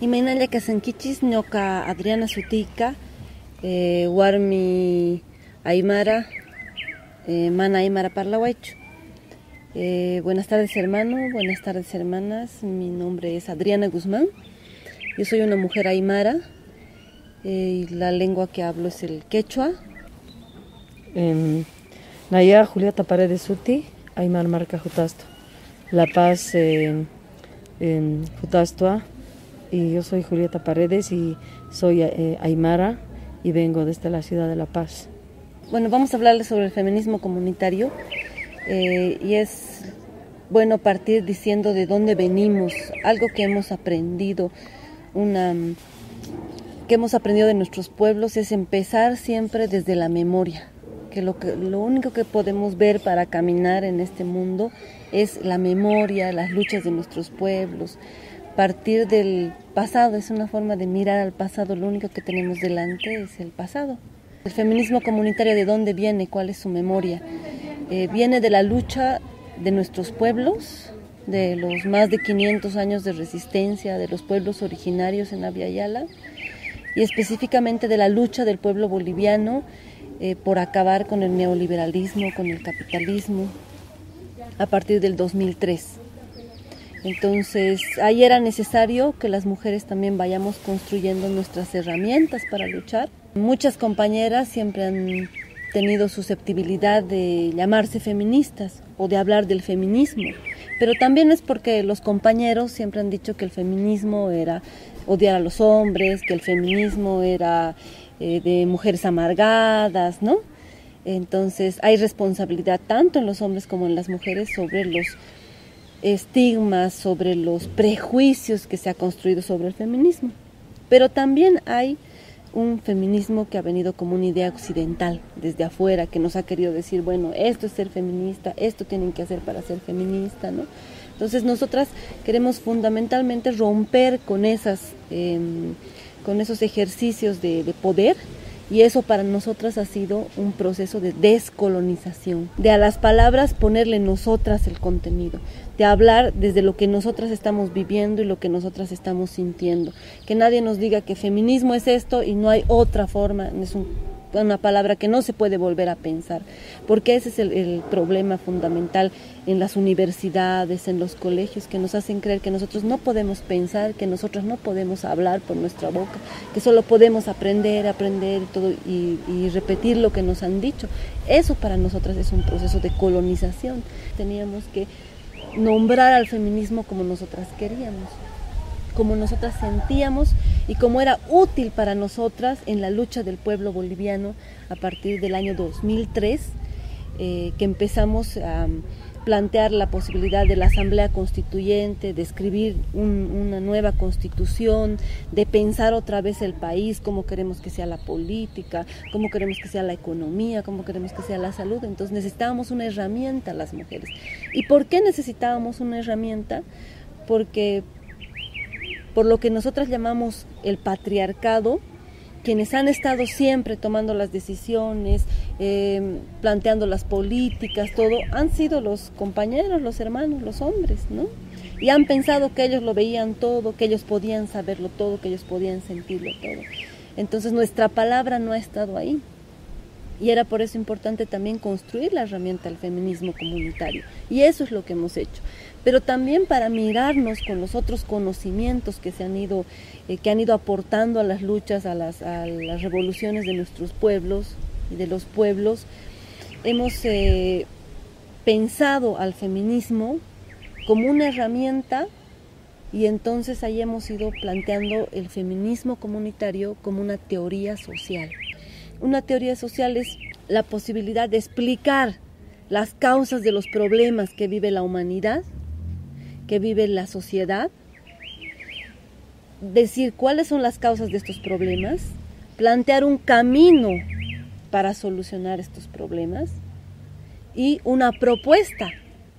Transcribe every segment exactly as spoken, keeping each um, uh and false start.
Imaynalla kasankichis ñoqa Adriana Sutika, eh, warmi aymara, eh, mana aymara parlawaychu. Eh, buenas tardes hermano, buenas tardes hermanas, mi nombre es Adriana Guzmán, yo soy una mujer aymara, eh, y la lengua que hablo es el quechua. Eh, Naya Julieta Paredes Suti, Aymar Marca Jutasto, La Paz eh, en Jutastua, y yo soy Julieta Paredes y soy eh, aymara y vengo desde la ciudad de La Paz. Bueno, vamos a hablarles sobre el feminismo comunitario eh, y es bueno partir diciendo de dónde venimos, algo que hemos aprendido, una que hemos aprendido de nuestros pueblos es empezar siempre desde la memoria. Que lo, que lo único que podemos ver para caminar en este mundo es la memoria, las luchas de nuestros pueblos. Partir del pasado es una forma de mirar al pasado, lo único que tenemos delante es el pasado. El feminismo comunitario, ¿de dónde viene? ¿Cuál es su memoria? Eh, viene de la lucha de nuestros pueblos, de los más de quinientos años de resistencia de los pueblos originarios en Abya Yala y específicamente de la lucha del pueblo boliviano Eh, por acabar con el neoliberalismo, con el capitalismo, a partir del dos mil tres. Entonces, ahí era necesario que las mujeres también vayamos construyendo nuestras herramientas para luchar. Muchas compañeras siempre han tenido susceptibilidad de llamarse feministas o de hablar del feminismo, pero también es porque los compañeros siempre han dicho que el feminismo era odiar a los hombres, que el feminismo era eh, de mujeres amargadas, ¿no? Entonces hay responsabilidad tanto en los hombres como en las mujeres sobre los estigmas, sobre los prejuicios que se ha construido sobre el feminismo. Pero también hay un feminismo que ha venido como una idea occidental, desde afuera, que nos ha querido decir, bueno, esto es ser feminista, esto tienen que hacer para ser feminista, ¿no? Entonces nosotras queremos fundamentalmente romper con, esas, eh, con esos ejercicios de, de poder, y eso para nosotras ha sido un proceso de descolonización, de a las palabras ponerle nosotras el contenido, de hablar desde lo que nosotras estamos viviendo y lo que nosotras estamos sintiendo. Que nadie nos diga que feminismo es esto y no hay otra forma, es un, una palabra que no se puede volver a pensar, porque ese es el, el problema fundamental en las universidades, en los colegios, que nos hacen creer que nosotros no podemos pensar, que nosotros no podemos hablar por nuestra boca, que solo podemos aprender, aprender todo y, y repetir lo que nos han dicho. Eso para nosotras es un proceso de colonización. Teníamos que nombrar al feminismo como nosotras queríamos, como nosotras sentíamos y como era útil para nosotras en la lucha del pueblo boliviano a partir del año dos mil tres, eh, que empezamos a plantear la posibilidad de la asamblea constituyente, de escribir un, una nueva constitución, de pensar otra vez el país, cómo queremos que sea la política, cómo queremos que sea la economía, cómo queremos que sea la salud. Entonces necesitábamos una herramienta las mujeres. ¿Y por qué necesitábamos una herramienta? Porque por lo que nosotras llamamos el patriarcado, quienes han estado siempre tomando las decisiones, eh, planteando las políticas, todo, han sido los compañeros, los hermanos, los hombres, ¿no? Y han pensado que ellos lo veían todo, que ellos podían saberlo todo, que ellos podían sentirlo todo. Entonces nuestra palabra no ha estado ahí. Y era por eso importante también construir la herramienta del feminismo comunitario. Y eso es lo que hemos hecho. Pero también para mirarnos con los otros conocimientos que se han ido, eh, que han ido aportando a las luchas, a las, a las revoluciones de nuestros pueblos y de los pueblos, hemos eh, pensado al feminismo como una herramienta, y entonces ahí hemos ido planteando el feminismo comunitario como una teoría social. Una teoría social es la posibilidad de explicar las causas de los problemas que vive la humanidad, que vive la sociedad, decir cuáles son las causas de estos problemas, plantear un camino para solucionar estos problemas y una propuesta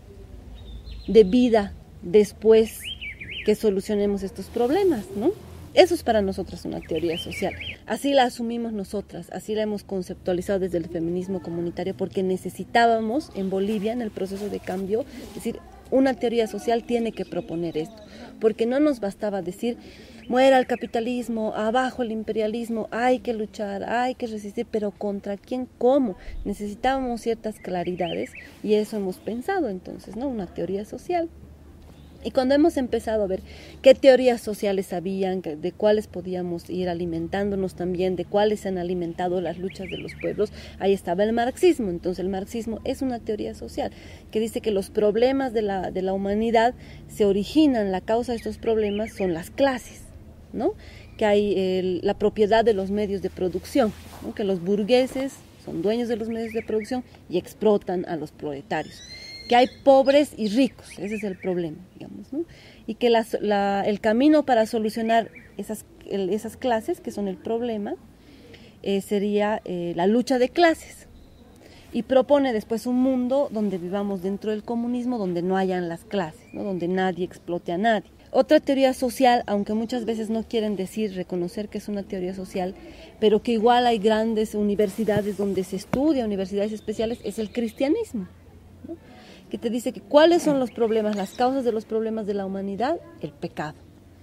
de vida después que solucionemos estos problemas, ¿no? Eso es para nosotras una teoría social. Así la asumimos nosotras, así la hemos conceptualizado desde el feminismo comunitario, porque necesitábamos en Bolivia, en el proceso de cambio, decir, una teoría social tiene que proponer esto, porque no nos bastaba decir, muera el capitalismo, abajo el imperialismo, hay que luchar, hay que resistir, pero ¿contra quién? ¿Cómo? Necesitábamos ciertas claridades y eso hemos pensado entonces, ¿no? Una teoría social. Y cuando hemos empezado a ver qué teorías sociales habían, de cuáles podíamos ir alimentándonos también, de cuáles se han alimentado las luchas de los pueblos, ahí estaba el marxismo. Entonces el marxismo es una teoría social que dice que los problemas de la, de la humanidad se originan, la causa de estos problemas son las clases, ¿no? Que hay el, la propiedad de los medios de producción, ¿no? Que los burgueses son dueños de los medios de producción y explotan a los proletarios. Que hay pobres y ricos, ese es el problema, digamos, ¿no? Y que la, la, el camino para solucionar esas, el, esas clases, que son el problema, eh, sería eh, la lucha de clases. Y propone después un mundo donde vivamos dentro del comunismo, donde no hayan las clases, ¿no? Donde nadie explote a nadie. Otra teoría social, aunque muchas veces no quieren decir, reconocer que es una teoría social, pero que igual hay grandes universidades donde se estudia, universidades especiales, es el cristianismo, ¿no? Que te dice que cuáles son los problemas, las causas de los problemas de la humanidad, el pecado.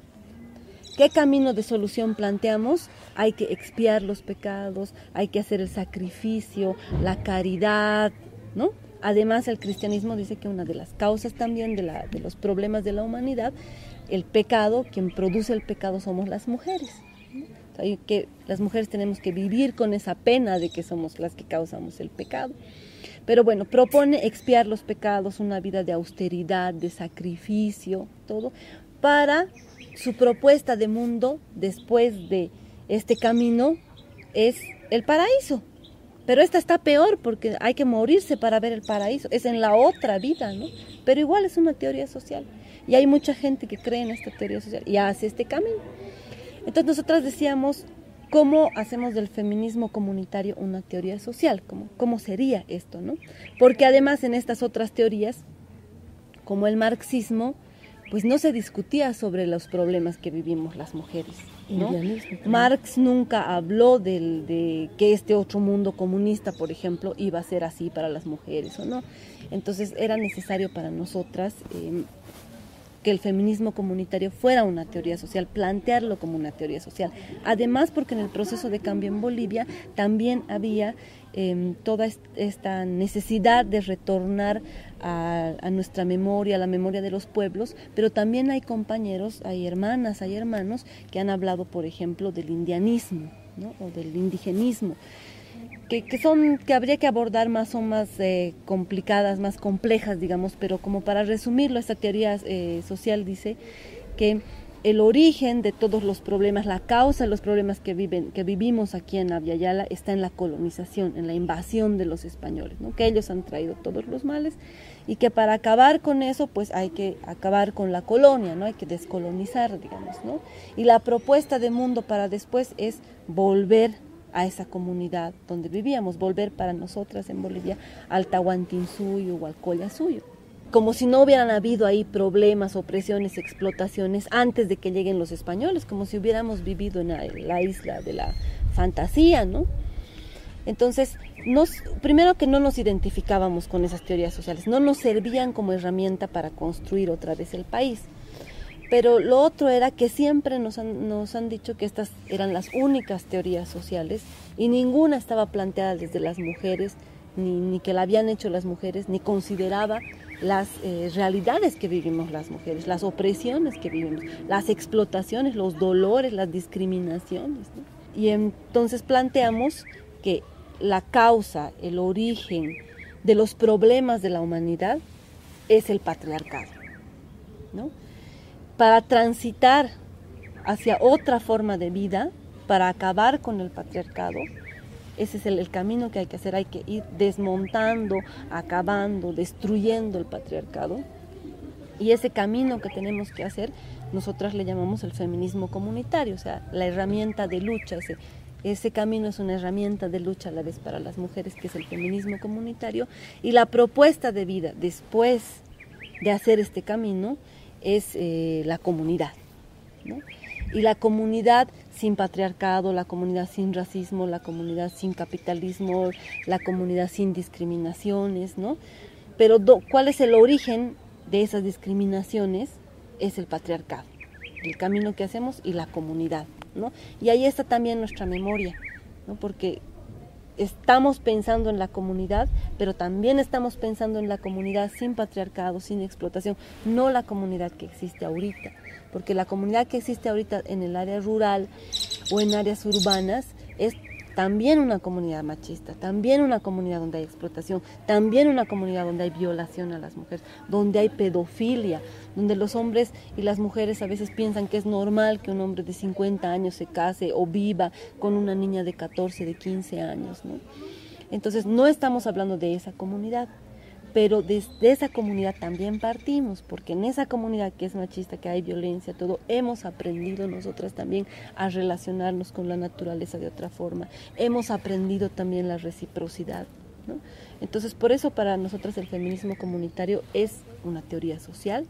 ¿Qué camino de solución planteamos? Hay que expiar los pecados, hay que hacer el sacrificio, la caridad, ¿no? Además, el cristianismo dice que una de las causas también de, la, de los problemas de la humanidad, el pecado, quien produce el pecado somos las mujeres, ¿no? O sea, que las mujeres tenemos que vivir con esa pena de que somos las que causamos el pecado. Pero bueno, propone expiar los pecados, una vida de austeridad, de sacrificio, todo, para su propuesta de mundo después de este camino es el paraíso. Pero esta está peor porque hay que morirse para ver el paraíso, es en la otra vida, ¿no? Pero igual es una teoría social y hay mucha gente que cree en esta teoría social y hace este camino. Entonces nosotras decíamos, ¿cómo hacemos del feminismo comunitario una teoría social? ¿Cómo, cómo sería esto, no? Porque además en estas otras teorías, como el marxismo, pues no se discutía sobre los problemas que vivimos las mujeres, ¿no? Marx nunca habló del, de que este otro mundo comunista, por ejemplo, iba a ser así para las mujeres o no. Entonces era necesario para nosotras eh, que el feminismo comunitario fuera una teoría social, plantearlo como una teoría social. Además, porque en el proceso de cambio en Bolivia también había eh, toda esta necesidad de retornar a, a nuestra memoria, a la memoria de los pueblos, pero también hay compañeros, hay hermanas, hay hermanos que han hablado, por ejemplo, del indianismo, ¿no? O del indigenismo. Que, que son que habría que abordar más, son más eh, complicadas, más complejas, digamos, pero como para resumirlo, esta teoría eh, social dice que el origen de todos los problemas, la causa de los problemas que viven, que vivimos aquí en Abya Yala está en la colonización, en la invasión de los españoles, ¿no? Que ellos han traído todos los males y que para acabar con eso, pues hay que acabar con la colonia, ¿no? Hay que descolonizar, digamos, ¿no? Y la propuesta de mundo para después es volver a esa comunidad donde vivíamos, volver para nosotras en Bolivia al Tahuantinsuyo o al Collasuyo. Como si no hubieran habido ahí problemas, opresiones, explotaciones antes de que lleguen los españoles, como si hubiéramos vivido en la, la isla de la fantasía, ¿no? Entonces, nos, primero que no nos identificábamos con esas teorías sociales, no nos servían como herramienta para construir otra vez el país. Pero lo otro era que siempre nos han, nos han dicho que estas eran las únicas teorías sociales y ninguna estaba planteada desde las mujeres, ni, ni que la habían hecho las mujeres, ni consideraba las eh, realidades que vivimos las mujeres, las opresiones que vivimos, las explotaciones, los dolores, las discriminaciones, ¿no? Y entonces planteamos que la causa, el origen de los problemas de la humanidad es el patriarcado, ¿no? Para transitar hacia otra forma de vida, para acabar con el patriarcado, ese es el, el camino que hay que hacer, hay que ir desmontando, acabando, destruyendo el patriarcado. Y ese camino que tenemos que hacer, nosotras le llamamos el feminismo comunitario, o sea, la herramienta de lucha, ese, ese camino es una herramienta de lucha a la vez para las mujeres, que es el feminismo comunitario, y la propuesta de vida después de hacer este camino es eh, la comunidad, ¿no? Y la comunidad sin patriarcado, la comunidad sin racismo, la comunidad sin capitalismo, la comunidad sin discriminaciones, ¿no? Pero do, ¿cuál es el origen de esas discriminaciones? Es el patriarcado, el camino que hacemos y la comunidad, ¿no? Y ahí está también nuestra memoria, ¿no? Porque estamos pensando en la comunidad, pero también estamos pensando en la comunidad sin patriarcado, sin explotación, no la comunidad que existe ahorita, porque la comunidad que existe ahorita en el área rural o en áreas urbanas es también una comunidad machista, también una comunidad donde hay explotación, también una comunidad donde hay violación a las mujeres, donde hay pedofilia, donde los hombres y las mujeres a veces piensan que es normal que un hombre de cincuenta años se case o viva con una niña de catorce, de quince años, ¿no? Entonces no estamos hablando de esa comunidad, pero desde esa comunidad también partimos, porque en esa comunidad que es machista, que hay violencia, todo, hemos aprendido nosotras también a relacionarnos con la naturaleza de otra forma, hemos aprendido también la reciprocidad, ¿no? Entonces, por eso para nosotras el feminismo comunitario es una teoría social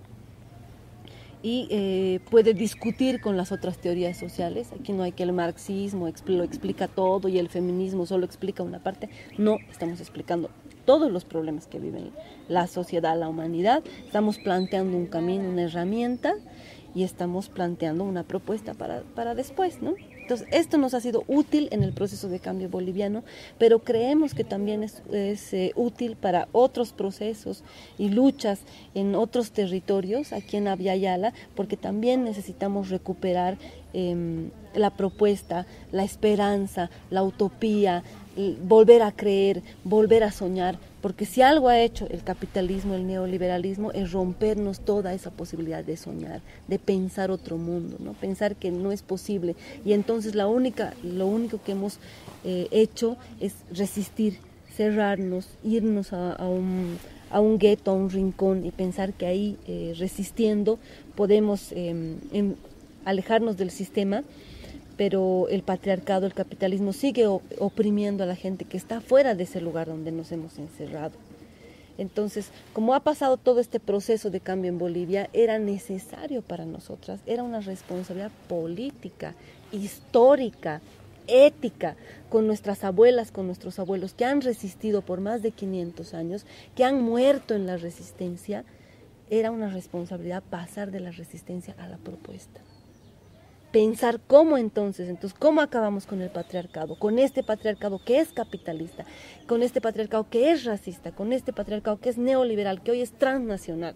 y eh, puede discutir con las otras teorías sociales. Aquí no hay que el marxismo lo explica todo y el feminismo solo explica una parte. No, estamos explicando todos los problemas que viven la sociedad, la humanidad. Estamos planteando un camino, una herramienta y estamos planteando una propuesta para, para después, ¿no? Entonces, esto nos ha sido útil en el proceso de cambio boliviano, pero creemos que también es, es eh, útil para otros procesos y luchas en otros territorios, aquí en Abya Yala, porque también necesitamos recuperar eh, la propuesta, la esperanza, la utopía, volver a creer, volver a soñar, porque si algo ha hecho el capitalismo, el neoliberalismo, es rompernos toda esa posibilidad de soñar, de pensar otro mundo, ¿no? Pensar que no es posible. Y entonces la única, lo único que hemos eh, hecho es resistir, cerrarnos, irnos a, a un, a un gueto, a un rincón y pensar que ahí eh, resistiendo podemos eh, en, alejarnos del sistema. Pero el patriarcado, el capitalismo sigue oprimiendo a la gente que está fuera de ese lugar donde nos hemos encerrado. Entonces, como ha pasado todo este proceso de cambio en Bolivia, era necesario para nosotras, era una responsabilidad política, histórica, ética, con nuestras abuelas, con nuestros abuelos, que han resistido por más de quinientos años, que han muerto en la resistencia. Era una responsabilidad pasar de la resistencia a la propuesta. Pensar cómo entonces, entonces cómo acabamos con el patriarcado, con este patriarcado que es capitalista, con este patriarcado que es racista, con este patriarcado que es neoliberal, que hoy es transnacional.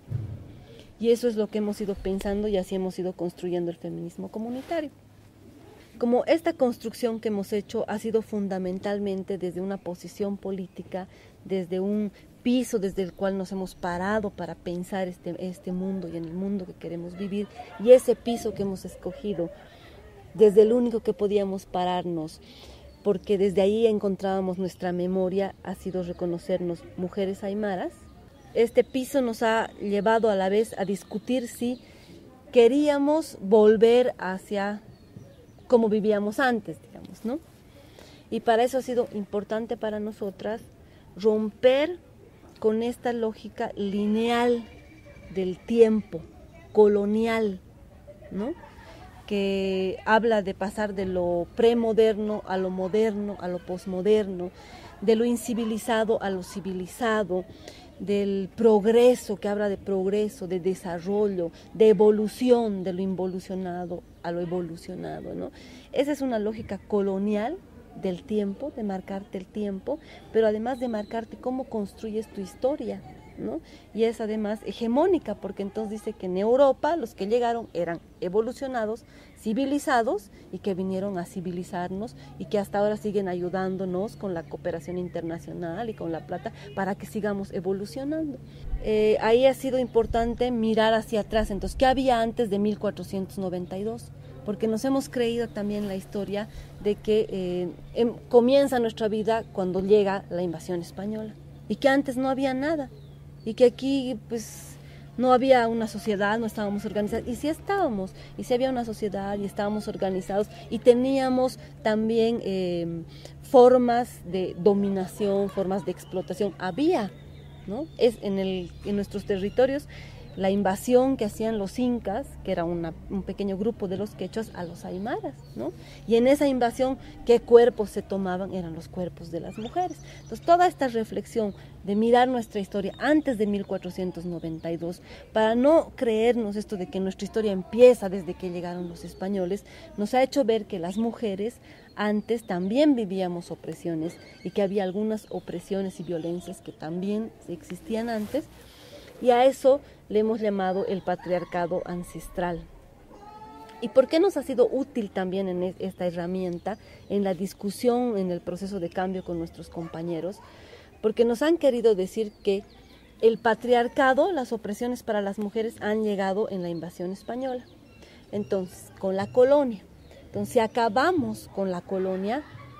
Y eso es lo que hemos ido pensando y así hemos ido construyendo el feminismo comunitario. Como esta construcción que hemos hecho ha sido fundamentalmente desde una posición política, desde un piso desde el cual nos hemos parado para pensar este, este mundo y en el mundo que queremos vivir, y ese piso que hemos escogido, desde el único que podíamos pararnos, porque desde ahí encontrábamos nuestra memoria, ha sido reconocernos mujeres aymaras. Este piso nos ha llevado a la vez a discutir si queríamos volver hacia como vivíamos antes, digamos, ¿no? Y para eso ha sido importante para nosotras romper con esta lógica lineal del tiempo, colonial, ¿no? Que habla de pasar de lo premoderno a lo moderno, a lo posmoderno, de lo incivilizado a lo civilizado, del progreso, que habla de progreso, de desarrollo, de evolución, de lo involucionado a lo evolucionado, ¿no? Esa es una lógica colonial del tiempo, de marcarte el tiempo, pero además de marcarte cómo construyes tu historia, ¿no? Y es además hegemónica, porque entonces dice que en Europa los que llegaron eran evolucionados, civilizados, y que vinieron a civilizarnos y que hasta ahora siguen ayudándonos con la cooperación internacional y con la plata para que sigamos evolucionando. Eh, ahí ha sido importante mirar hacia atrás. Entonces, ¿qué había antes de mil cuatrocientos noventa y dos? Porque nos hemos creído también la historia de que eh, em, comienza nuestra vida cuando llega la invasión española y que antes no había nada y que aquí pues no había una sociedad, no estábamos organizados, y sí estábamos, y sí había una sociedad y estábamos organizados y teníamos también eh, formas de dominación, formas de explotación, había, ¿no? Es en, el, en nuestros territorios la invasión que hacían los incas, que era una, un pequeño grupo de los quechuas, a los aymaras, ¿no? Y en esa invasión, ¿qué cuerpos se tomaban? Eran los cuerpos de las mujeres. Entonces, toda esta reflexión de mirar nuestra historia antes de mil cuatrocientos noventa y dos, para no creernos esto de que nuestra historia empieza desde que llegaron los españoles, nos ha hecho ver que las mujeres antes también vivíamos opresiones y que había algunas opresiones y violencias que también existían antes, y a eso le hemos llamado el patriarcado ancestral. ¿Y por qué nos ha sido útil también en esta herramienta, en la discusión, en el proceso de cambio con nuestros compañeros? Porque nos han querido decir que el patriarcado, las opresiones para las mujeres han llegado en la invasión española, entonces con la colonia. Entonces si acabamos con la colonia,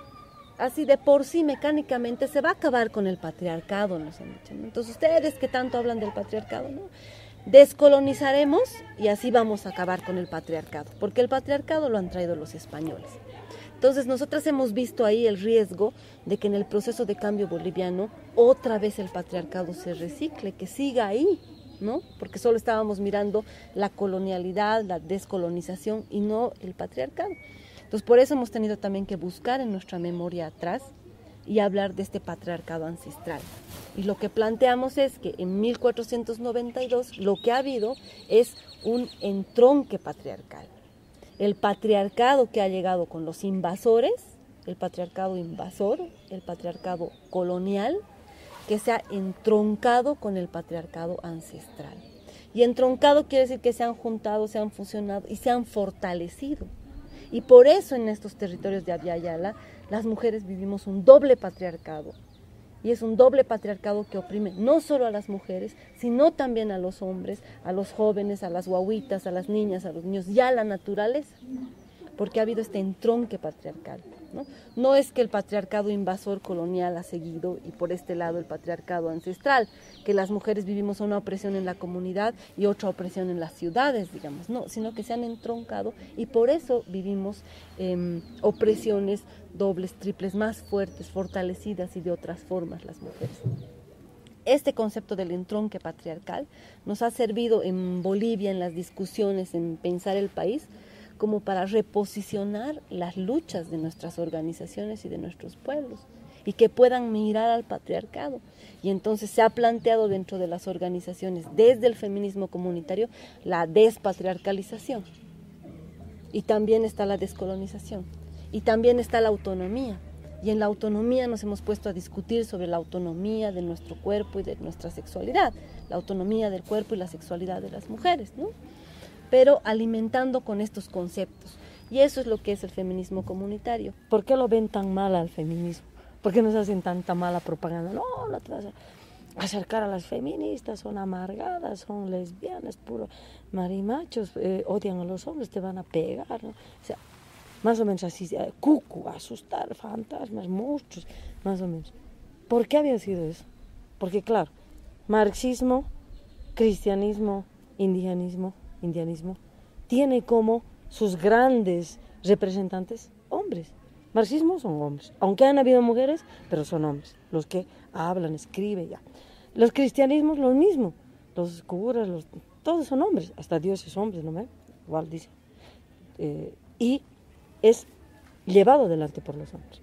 así de por sí mecánicamente se va a acabar con el patriarcado, nos han dicho, ¿no? Entonces ustedes que tanto hablan del patriarcado, ¿no? Descolonizaremos y así vamos a acabar con el patriarcado, porque el patriarcado lo han traído los españoles. Entonces nosotras hemos visto ahí el riesgo de que en el proceso de cambio boliviano otra vez el patriarcado se recicle, que siga ahí, ¿no? Porque solo estábamos mirando la colonialidad, la descolonización y no el patriarcado. Entonces por eso hemos tenido también que buscar en nuestra memoria atrás y hablar de este patriarcado ancestral. Y lo que planteamos es que en mil cuatrocientos noventa y dos lo que ha habido es un entronque patriarcal. El patriarcado que ha llegado con los invasores, el patriarcado invasor, el patriarcado colonial, que se ha entroncado con el patriarcado ancestral. Y entroncado quiere decir que se han juntado, se han fusionado y se han fortalecido. Y por eso en estos territorios de Abya Yala las mujeres vivimos un doble patriarcado. Y es un doble patriarcado que oprime no solo a las mujeres, sino también a los hombres, a los jóvenes, a las guaguitas, a las niñas, a los niños, y a la naturaleza. Porque ha habido este entronque patriarcal, ¿no? No es que el patriarcado invasor colonial ha seguido y por este lado el patriarcado ancestral, que las mujeres vivimos una opresión en la comunidad y otra opresión en las ciudades, digamos, no, sino que se han entroncado y por eso vivimos eh, opresiones dobles, triples, más fuertes, fortalecidas y de otras formas las mujeres. Este concepto del entronque patriarcal nos ha servido en Bolivia, en las discusiones, en pensar el país, como para reposicionar las luchas de nuestras organizaciones y de nuestros pueblos y que puedan mirar al patriarcado. Y entonces se ha planteado dentro de las organizaciones, desde el feminismo comunitario, la despatriarcalización. Y también está la descolonización. Y también está la autonomía. Y en la autonomía nos hemos puesto a discutir sobre la autonomía de nuestro cuerpo y de nuestra sexualidad, la autonomía del cuerpo y la sexualidad de las mujeres, ¿no? Pero alimentando con estos conceptos. Y eso es lo que es el feminismo comunitario. ¿Por qué lo ven tan mal al feminismo? ¿Por qué nos hacen tanta mala propaganda? No, no te vas a acercar a las feministas, son amargadas, son lesbianas, puro marimachos, eh, odian a los hombres, te van a pegar, ¿no? O sea, más o menos así, eh, cucu, asustar, fantasmas, monstruos, más o menos. ¿Por qué había sido eso? Porque claro, marxismo, cristianismo, indigenismo, indianismo, tiene como sus grandes representantes hombres. Marxismo son hombres, aunque han habido mujeres, pero son hombres, los que hablan, escriben, ya. Los cristianismos lo mismo, los curas, los, todos son hombres, hasta Dios es hombre, ¿no me? Igual dice. Eh, y es llevado adelante por los hombres.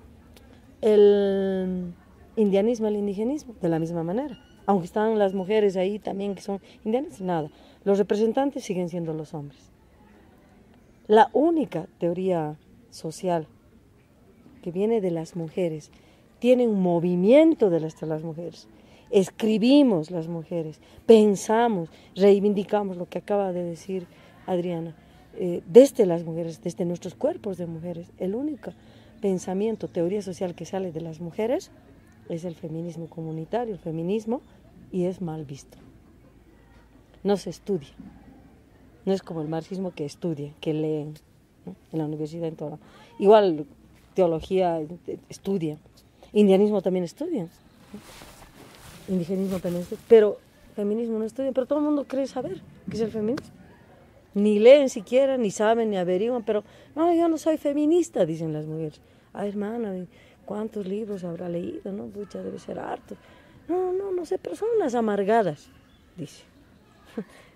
El indianismo, el indigenismo, de la misma manera. Aunque están las mujeres ahí también que son indígenas, nada. Los representantes siguen siendo los hombres. La única teoría social que viene de las mujeres tiene un movimiento de las, de las mujeres. Escribimos las mujeres, pensamos, reivindicamos lo que acaba de decir Adriana, eh, desde las mujeres, desde nuestros cuerpos de mujeres. El único pensamiento, teoría social que sale de las mujeres es el feminismo comunitario, el feminismo, y es mal visto. No se estudia. No es como el marxismo que estudia, que leen, ¿no? En la universidad, en todo. Igual teología estudia, indianismo también estudia, ¿no? Indigenismo también estudia, pero feminismo no estudia, pero todo el mundo cree saber qué es el feminismo. Ni leen siquiera, ni saben, ni averiguan, pero no, yo no soy feminista, dicen las mujeres. Ah, hermana, ¿cuántos libros habrá leído? No, pucha, debe ser harto. No, no, no sé, pero son unas amargadas, dice.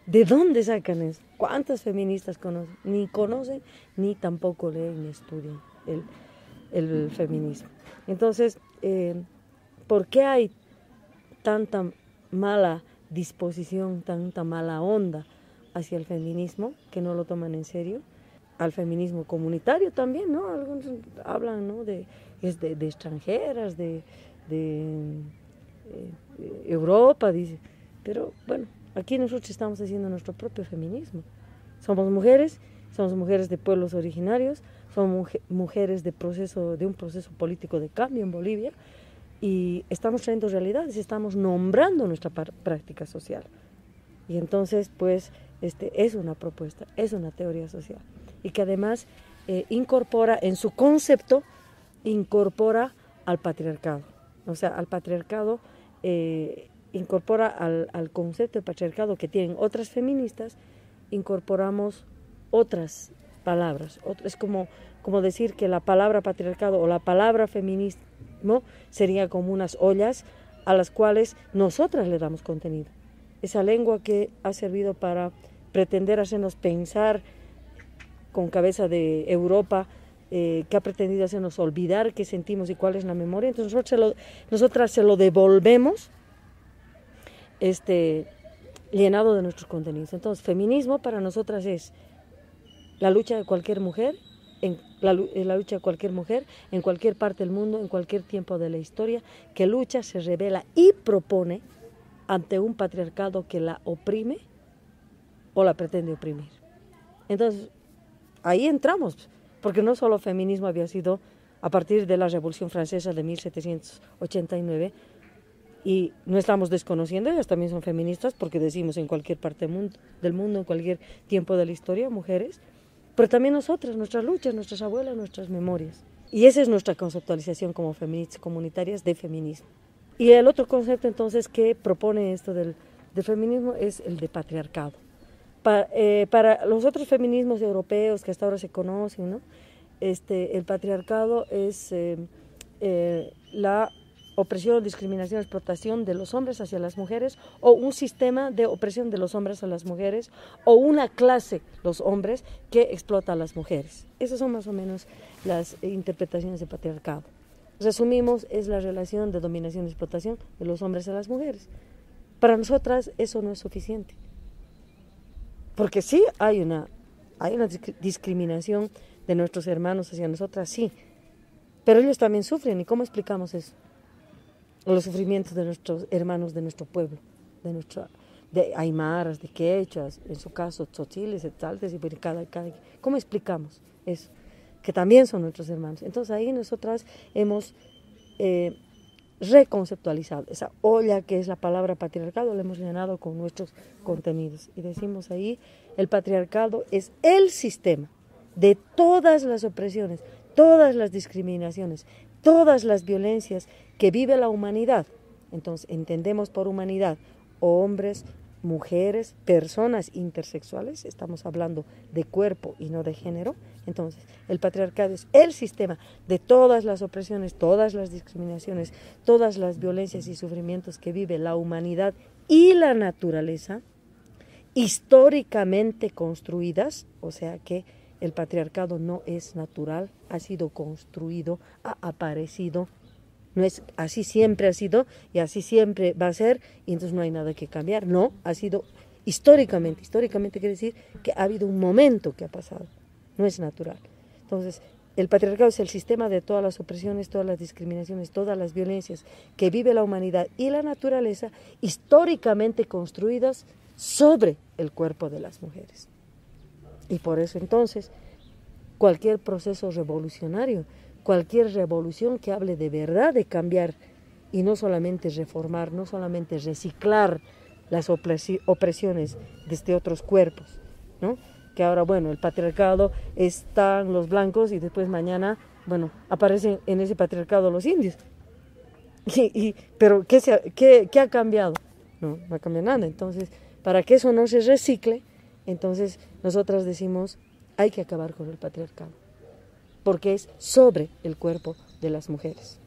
¿De dónde sacan eso? ¿Cuántas feministas conocen? Ni conocen, ni tampoco leen ni estudian el, el feminismo. Entonces, eh, ¿por qué hay tanta mala disposición, tanta mala onda hacia el feminismo que no lo toman en serio? Al feminismo comunitario también, ¿no? Algunos hablan, ¿no? de, es de, de extranjeras, de, de eh, Europa, dice. Pero bueno, aquí nosotros estamos haciendo nuestro propio feminismo. Somos mujeres, somos mujeres de pueblos originarios, somos mujeres de, proceso, de un proceso político de cambio en Bolivia y estamos trayendo realidades, estamos nombrando nuestra práctica social. Y entonces, pues, este, es una propuesta, es una teoría social y que además eh, incorpora en su concepto, incorpora al patriarcado. O sea, al patriarcado... Eh, incorpora al, al concepto de patriarcado que tienen otras feministas, incorporamos otras palabras. Es como, como decir que la palabra patriarcado o la palabra feminismo sería como unas ollas a las cuales nosotras le damos contenido. Esa lengua que ha servido para pretender hacernos pensar con cabeza de Europa, eh, que ha pretendido hacernos olvidar qué sentimos y cuál es la memoria, entonces nosotros se lo, nosotras se lo devolvemos Este, llenado de nuestros contenidos. Entonces, feminismo para nosotras es la lucha de cualquier mujer, en la, la lucha de cualquier mujer en cualquier parte del mundo, en cualquier tiempo de la historia, que lucha, se revela y propone ante un patriarcado que la oprime o la pretende oprimir. Entonces, ahí entramos, porque no solo feminismo había sido a partir de la Revolución Francesa de mil setecientos ochenta y nueve, y no estamos desconociendo, ellas también son feministas, porque decimos en cualquier parte del mundo, en cualquier tiempo de la historia, mujeres, pero también nosotras, nuestras luchas, nuestras abuelas, nuestras memorias. Y esa es nuestra conceptualización como feministas comunitarias de feminismo. Y el otro concepto entonces que propone esto del, del feminismo es el de patriarcado. Para, eh, para los otros feminismos europeos que hasta ahora se conocen, ¿no? este, el patriarcado es eh, eh, la opresión, discriminación, explotación de los hombres hacia las mujeres, o un sistema de opresión de los hombres a las mujeres, o una clase, los hombres, que explota a las mujeres. Esas son más o menos las interpretaciones de patriarcado. Resumimos, es la relación de dominación y explotación de los hombres a las mujeres. Para nosotras eso no es suficiente, porque sí hay una, hay una discriminación de nuestros hermanos hacia nosotras, sí, pero ellos también sufren. ¿Y cómo explicamos eso? Los sufrimientos de nuestros hermanos de nuestro pueblo, de nuestra, de aymaras, de quechuas, en su caso tzotziles, etzaltes y cada, cada. ¿Cómo explicamos eso? Que también son nuestros hermanos. Entonces ahí nosotras hemos eh, reconceptualizado esa olla que es la palabra patriarcado, la hemos llenado con nuestros contenidos. Y decimos ahí, el patriarcado es el sistema de todas las opresiones, todas las discriminaciones, todas las violencias que vive la humanidad. Entonces entendemos por humanidad hombres, mujeres, personas intersexuales, estamos hablando de cuerpo y no de género. Entonces el patriarcado es el sistema de todas las opresiones, todas las discriminaciones, todas las violencias y sufrimientos que vive la humanidad y la naturaleza, históricamente construidas, o sea que el patriarcado no es natural, ha sido construido, ha aparecido, no es así siempre ha sido y así siempre va a ser y entonces no hay nada que cambiar. No, ha sido históricamente, históricamente quiere decir que ha habido un momento que ha pasado, no es natural. Entonces, el patriarcado es el sistema de todas las opresiones, todas las discriminaciones, todas las violencias que vive la humanidad y la naturaleza, históricamente construidas sobre el cuerpo de las mujeres. Y por eso entonces cualquier proceso revolucionario, cualquier revolución que hable de verdad de cambiar y no solamente reformar, no solamente reciclar las opresiones desde otros cuerpos, ¿no? Que ahora, bueno, el patriarcado están los blancos y después mañana, bueno, aparecen en ese patriarcado los indios. Y, y, pero ¿qué, se ha, qué, ¿qué ha cambiado? No, no ha cambiado nada. Entonces, para que eso no se recicle, entonces nosotras decimos, hay que acabar con el patriarcado, porque es sobre el cuerpo de las mujeres.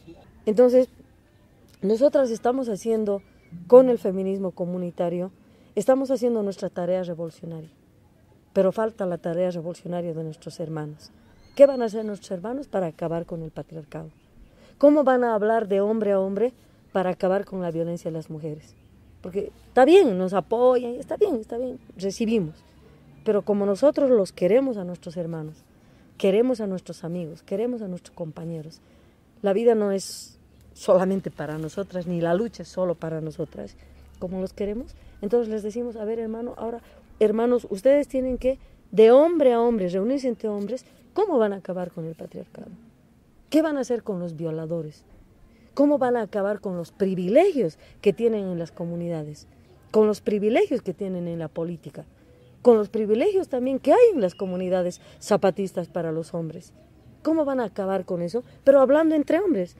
Entonces, nosotras estamos haciendo con el feminismo comunitario, Estamos haciendo nuestra tarea revolucionaria, pero falta la tarea revolucionaria de nuestros hermanos. ¿Qué van a hacer nuestros hermanos para acabar con el patriarcado? ¿Cómo van a hablar de hombre a hombre para acabar con la violencia de las mujeres? Porque está bien, nos apoyan, está bien, está bien, recibimos. Pero como nosotros los queremos a nuestros hermanos, queremos a nuestros amigos, queremos a nuestros compañeros, la vida no es solamente para nosotras, ni la lucha es solo para nosotras, como los queremos. Entonces les decimos, a ver hermano, ahora hermanos, ustedes tienen que, de hombre a hombre, reunirse entre hombres. ¿Cómo van a acabar con el patriarcado? ¿Qué van a hacer con los violadores? ¿Cómo van a acabar con los privilegios que tienen en las comunidades? Con los privilegios que tienen en la política. Con los privilegios también que hay en las comunidades zapatistas para los hombres. ¿Cómo van a acabar con eso? Pero hablando entre hombres.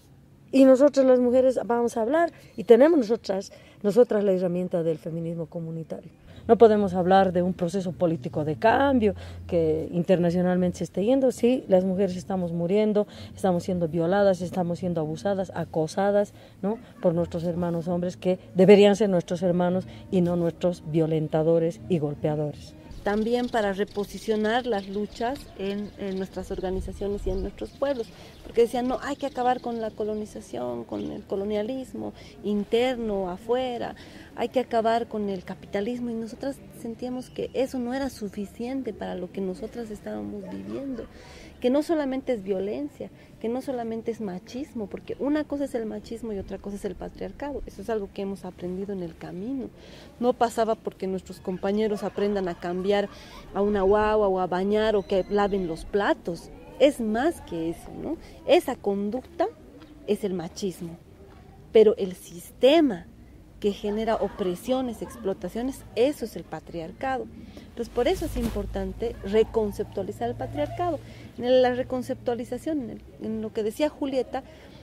Y nosotras las mujeres vamos a hablar y tenemos nosotras, nosotras la herramienta del feminismo comunitario. No podemos hablar de un proceso político de cambio que internacionalmente se esté yendo. Sí, las mujeres estamos muriendo, estamos siendo violadas, estamos siendo abusadas, acosadas, ¿no?, por nuestros hermanos hombres que deberían ser nuestros hermanos y no nuestros violentadores y golpeadores. También para reposicionar las luchas en, en nuestras organizaciones y en nuestros pueblos, porque decían, no, hay que acabar con la colonización, con el colonialismo interno, afuera, hay que acabar con el capitalismo, y nosotras sentíamos que eso no era suficiente para lo que nosotras estábamos viviendo, que no solamente es violencia, que no solamente es machismo, porque una cosa es el machismo y otra cosa es el patriarcado. Eso es algo que hemos aprendido en el camino. No pasaba porque nuestros compañeros aprendan a cambiar a una guagua o a bañar o que laven los platos. Es más que eso, ¿no? Esa conducta es el machismo, pero el sistema que genera opresiones, explotaciones, eso es el patriarcado. Entonces, por eso es importante reconceptualizar el patriarcado. En la reconceptualización, en, el, en lo que decía Julieta,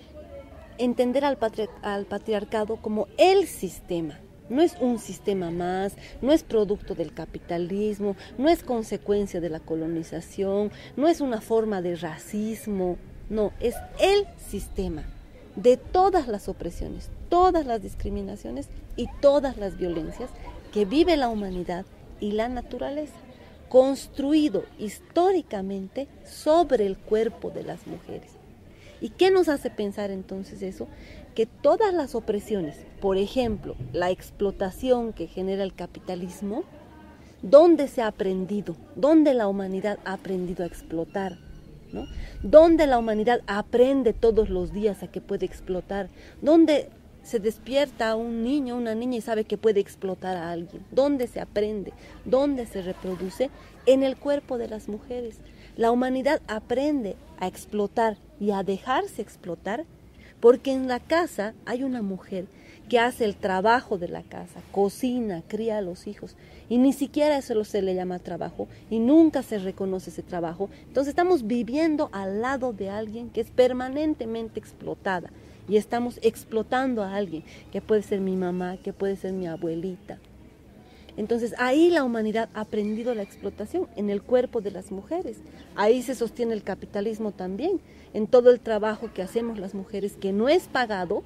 entender al, patri al patriarcado como el sistema. No es un sistema más, no es producto del capitalismo, no es consecuencia de la colonización, no es una forma de racismo, no, es el sistema de todas las opresiones, todas las discriminaciones y todas las violencias que vive la humanidad y la naturaleza, construido históricamente sobre el cuerpo de las mujeres. ¿Y qué nos hace pensar entonces eso? Que todas las opresiones, por ejemplo, la explotación que genera el capitalismo, ¿dónde se ha aprendido? ¿Dónde la humanidad ha aprendido a explotar? ¿No? ¿Dónde la humanidad aprende todos los días a que puede explotar? ¿Dónde se despierta un niño, una niña y sabe que puede explotar a alguien? ¿Dónde se aprende? ¿Dónde se reproduce? En el cuerpo de las mujeres. La humanidad aprende a explotar y a dejarse explotar porque en la casa hay una mujer que hace el trabajo de la casa, cocina, cría a los hijos, y ni siquiera eso se le llama trabajo, y nunca se reconoce ese trabajo. Entonces estamos viviendo al lado de alguien que es permanentemente explotada, y estamos explotando a alguien, que puede ser mi mamá, que puede ser mi abuelita. Entonces ahí la humanidad ha aprendido la explotación en el cuerpo de las mujeres. Ahí se sostiene el capitalismo también, en todo el trabajo que hacemos las mujeres, que no es pagado,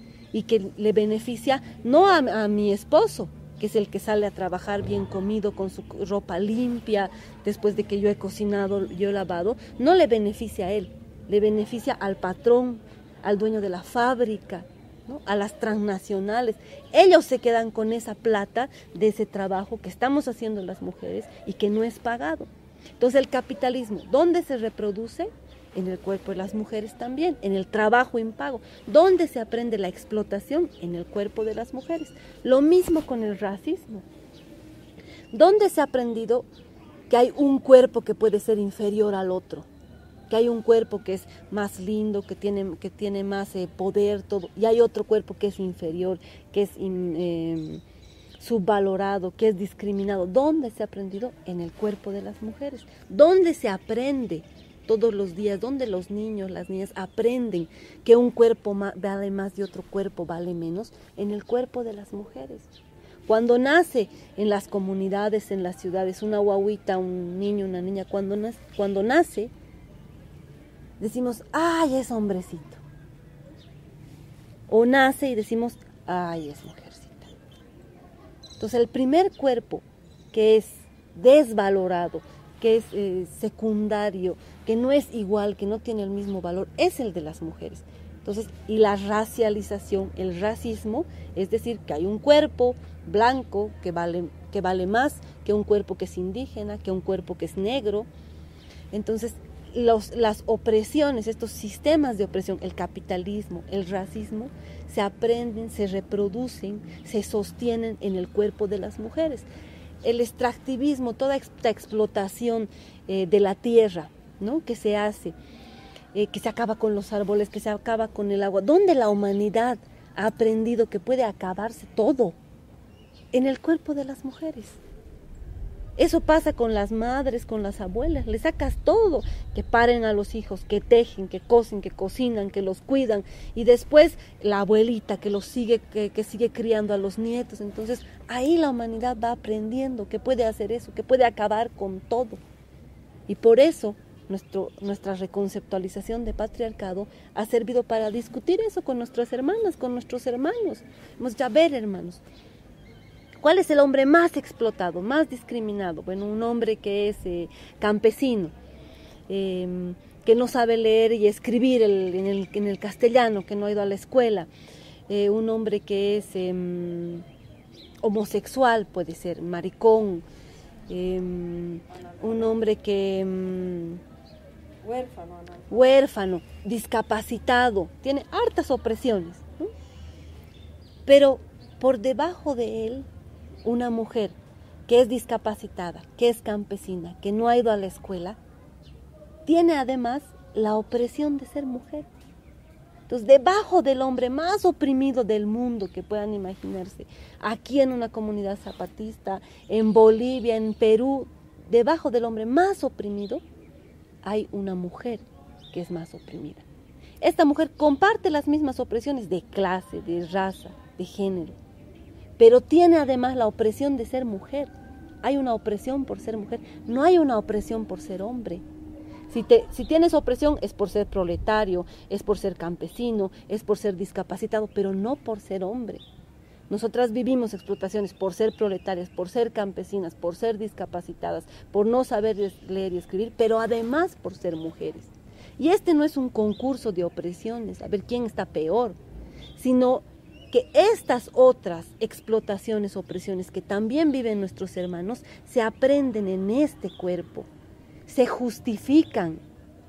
y que le beneficia no a, a mi esposo, que es el que sale a trabajar bien comido, con su ropa limpia, después de que yo he cocinado, yo he lavado, no le beneficia a él, le beneficia al patrón, al dueño de la fábrica, ¿no?, a las transnacionales. Ellos se quedan con esa plata de ese trabajo que estamos haciendo las mujeres y que no es pagado. Entonces el capitalismo, ¿dónde se reproduce? En el cuerpo de las mujeres también, en el trabajo impago. ¿Dónde se aprende la explotación? En el cuerpo de las mujeres. Lo mismo con el racismo. ¿Dónde se ha aprendido que hay un cuerpo que puede ser inferior al otro? Que hay un cuerpo que es más lindo, que tiene, que tiene más eh, poder, todo, y hay otro cuerpo que es inferior, que es in, eh, subvalorado, que es discriminado. ¿Dónde se ha aprendido? En el cuerpo de las mujeres. ¿Dónde se aprende? Todos los días, donde los niños, las niñas aprenden que un cuerpo vale más y otro cuerpo vale menos, en el cuerpo de las mujeres. Cuando nace en las comunidades, en las ciudades, una guaguita, un niño, una niña, cuando nace, cuando nace, decimos, ¡ay, es hombrecito! O nace y decimos, ¡ay, es mujercita! Entonces el primer cuerpo que es desvalorado, que es eh, secundario, que no es igual, que no tiene el mismo valor, es el de las mujeres. Entonces, y la racialización, el racismo, es decir, que hay un cuerpo blanco que vale, que vale más que un cuerpo que es indígena, que un cuerpo que es negro. Entonces, los, las opresiones, estos sistemas de opresión, el capitalismo, el racismo, se aprenden, se reproducen, se sostienen en el cuerpo de las mujeres. El extractivismo, toda esta explotación eh, de la tierra, ¿no?, que se hace, eh, que se acaba con los árboles, que se acaba con el agua, donde la humanidad ha aprendido que puede acabarse todo en el cuerpo de las mujeres. Eso pasa con las madres, con las abuelas, le sacas todo, que paren a los hijos, que tejen, que cosen, que cocinan, que los cuidan, y después la abuelita que los sigue, que, que sigue criando a los nietos. Entonces ahí la humanidad va aprendiendo que puede hacer eso, que puede acabar con todo. Y por eso nuestro, nuestra reconceptualización de patriarcado ha servido para discutir eso con nuestras hermanas, con nuestros hermanos. Vamos a ver, hermanos, ¿cuál es el hombre más explotado, más discriminado? Bueno, un hombre que es eh, campesino, eh, que no sabe leer y escribir el, en, el, en el castellano, que no ha ido a la escuela. Eh, un hombre que es eh, homosexual, puede ser maricón. Eh, un hombre que... Eh, Huérfano, ¿no? Huérfano, discapacitado, tiene hartas opresiones, ¿no? Pero por debajo de él, una mujer que es discapacitada, que es campesina, que no ha ido a la escuela, tiene además la opresión de ser mujer. Entonces, debajo del hombre más oprimido del mundo que puedan imaginarse, aquí en una comunidad zapatista, en Bolivia, en Perú, debajo del hombre más oprimido, hay una mujer que es más oprimida. Esta mujer comparte las mismas opresiones de clase, de raza, de género, pero tiene además la opresión de ser mujer. Hay una opresión por ser mujer, no hay una opresión por ser hombre. Si, te, si tienes opresión es por ser proletario, es por ser campesino, es por ser discapacitado, pero no por ser hombre. Nosotras vivimos explotaciones por ser proletarias, por ser campesinas, por ser discapacitadas, por no saber leer y escribir, pero además por ser mujeres. Y este no es un concurso de opresiones, a ver quién está peor, sino que estas otras explotaciones, opresiones que también viven nuestros hermanos, se aprenden en este cuerpo, se justifican.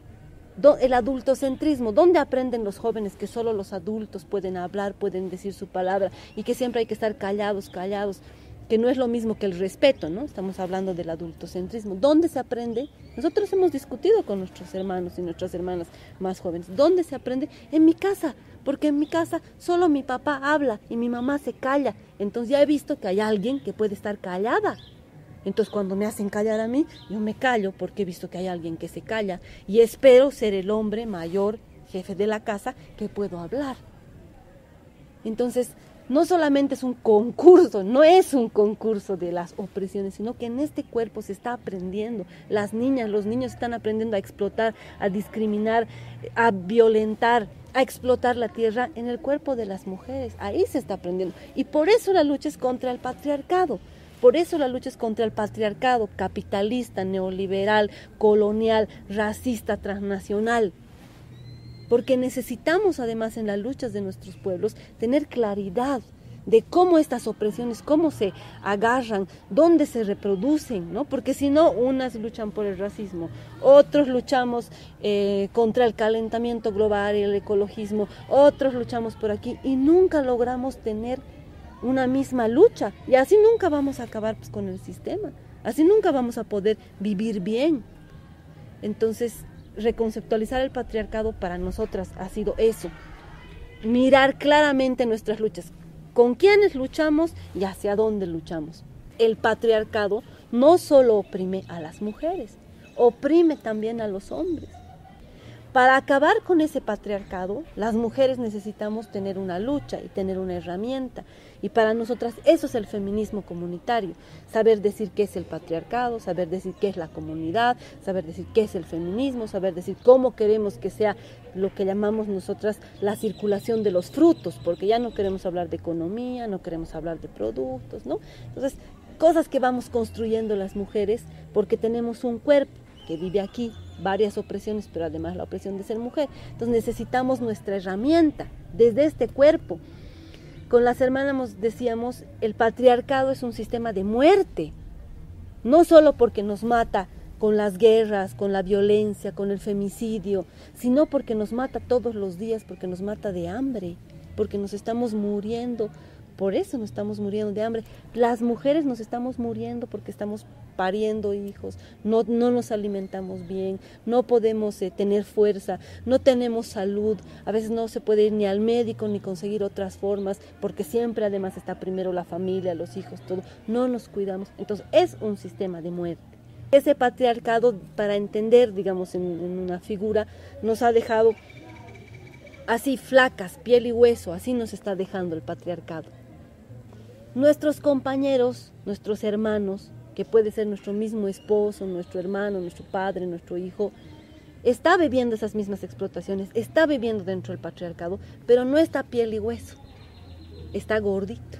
El adultocentrismo, ¿dónde aprenden los jóvenes que solo los adultos pueden hablar, pueden decir su palabra y que siempre hay que estar callados, callados? Que no es lo mismo que el respeto, ¿no? Estamos hablando del adultocentrismo. ¿Dónde se aprende? Nosotros hemos discutido con nuestros hermanos y nuestras hermanas más jóvenes. ¿Dónde se aprende? En mi casa, porque en mi casa solo mi papá habla y mi mamá se calla. Entonces ya he visto que hay alguien que puede estar callada. Entonces cuando me hacen callar a mí, yo me callo porque he visto que hay alguien que se calla y espero ser el hombre mayor, jefe de la casa, que puedo hablar. Entonces, no solamente es un concurso, no es un concurso de las opresiones, sino que en este cuerpo se está aprendiendo. Las niñas, los niños están aprendiendo a explotar, a discriminar, a violentar, a explotar la tierra en el cuerpo de las mujeres. Ahí se está aprendiendo. Y por eso la lucha es contra el patriarcado. Por eso la lucha es contra el patriarcado capitalista, neoliberal, colonial, racista, transnacional. Porque necesitamos además en las luchas de nuestros pueblos tener claridad de cómo estas opresiones, cómo se agarran, dónde se reproducen, ¿no? Porque si no, unas luchan por el racismo, otros luchamos eh, contra el calentamiento global y el ecologismo, otros luchamos por aquí y nunca logramos tener una misma lucha, y así nunca vamos a acabar pues, con el sistema, así nunca vamos a poder vivir bien. Entonces, reconceptualizar el patriarcado para nosotras ha sido eso, mirar claramente nuestras luchas, con quiénes luchamos y hacia dónde luchamos. El patriarcado no solo oprime a las mujeres, oprime también a los hombres. para acabar con ese patriarcado, las mujeres necesitamos tener una lucha y tener una herramienta. Y para nosotras eso es el feminismo comunitario. Saber decir qué es el patriarcado, saber decir qué es la comunidad, saber decir qué es el feminismo, saber decir cómo queremos que sea lo que llamamos nosotras la circulación de los frutos, porque ya no queremos hablar de economía, no queremos hablar de productos, ¿no? Entonces, cosas que vamos construyendo las mujeres porque tenemos un cuerpo que vive aquí, varias opresiones, pero además la opresión de ser mujer. Entonces necesitamos nuestra herramienta desde este cuerpo. Con las hermanas decíamos, el patriarcado es un sistema de muerte, no solo porque nos mata con las guerras, con la violencia, con el femicidio, sino porque nos mata todos los días, porque nos mata de hambre, porque nos estamos muriendo. Por eso nos estamos muriendo de hambre. Las mujeres nos estamos muriendo porque estamos pariendo hijos, no, no nos alimentamos bien, no podemos eh, tener fuerza, no tenemos salud, a veces no se puede ir ni al médico ni conseguir otras formas, porque siempre además está primero la familia, los hijos, todo, no nos cuidamos. Entonces es un sistema de muerte. Ese patriarcado, para entender, digamos, en, en una figura, nos ha dejado así flacas, piel y hueso, así nos está dejando el patriarcado. Nuestros compañeros, nuestros hermanos, que puede ser nuestro mismo esposo, nuestro hermano, nuestro padre, nuestro hijo, está viviendo esas mismas explotaciones, está viviendo dentro del patriarcado, pero no está piel y hueso, está gordito,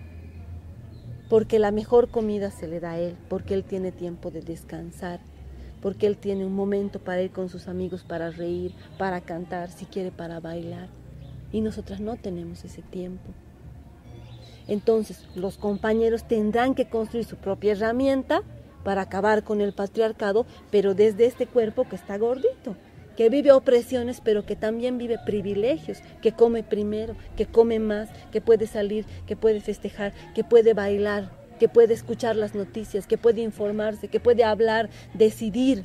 porque la mejor comida se le da a él, porque él tiene tiempo de descansar, porque él tiene un momento para ir con sus amigos, para reír, para cantar, si quiere para bailar, y nosotras no tenemos ese tiempo. Entonces, los compañeros tendrán que construir su propia herramienta para acabar con el patriarcado, pero desde este cuerpo que está gordito, que vive opresiones, pero que también vive privilegios, que come primero, que come más, que puede salir, que puede festejar, que puede bailar, que puede escuchar las noticias, que puede informarse, que puede hablar, decidir.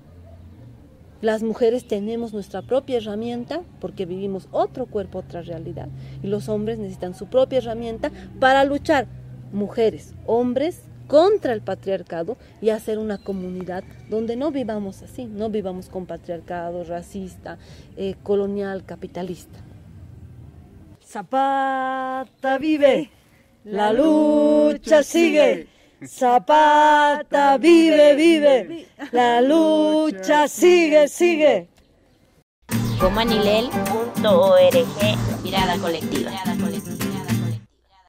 Las mujeres tenemos nuestra propia herramienta porque vivimos otro cuerpo, otra realidad. Y los hombres necesitan su propia herramienta para luchar, mujeres, hombres, contra el patriarcado y hacer una comunidad donde no vivamos así, no vivamos con patriarcado, racista, eh, colonial, capitalista. Zapata vive, la lucha sigue. Zapata vive, vive, la lucha sigue, sigue. Comanilel punto org, mirada colectiva. Mirada colectiva.